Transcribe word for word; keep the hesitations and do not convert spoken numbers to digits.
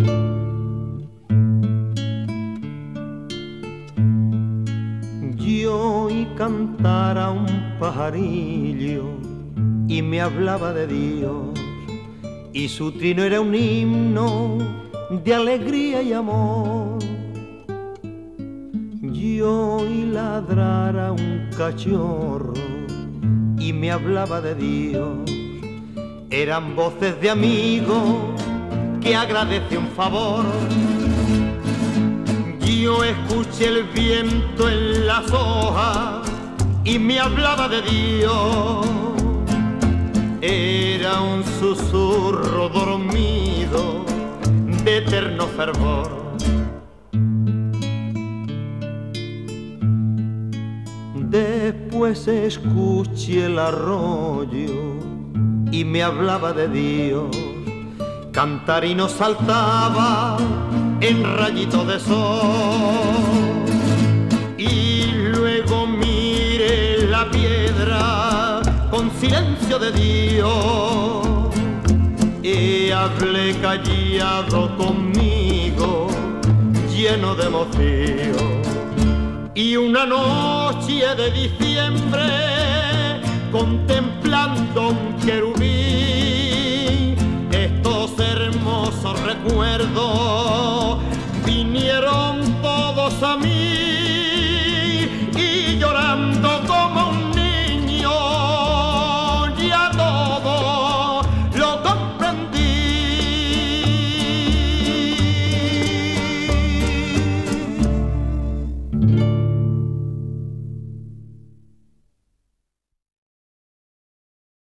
Yo oí cantar a un pajarillo y me hablaba de Dios, y su trino era un himno de alegría y amor. Yo oí ladrar a un cachorro y me hablaba de Dios, eran voces de amigo que agradece un favor. Yo escuché el viento en las hojas y me hablaba de Dios, era un susurro dormido de eterno fervor. Después escuché el arroyo y me hablaba de Dios, cantar y nos saltaba en rayito de sol. Y luego miré la piedra con silencio de Dios y hablé callado conmigo, lleno de emoción. Y una noche de diciembre, contemplando un querubín, estos hermosos recuerdos vinieron todos a mí.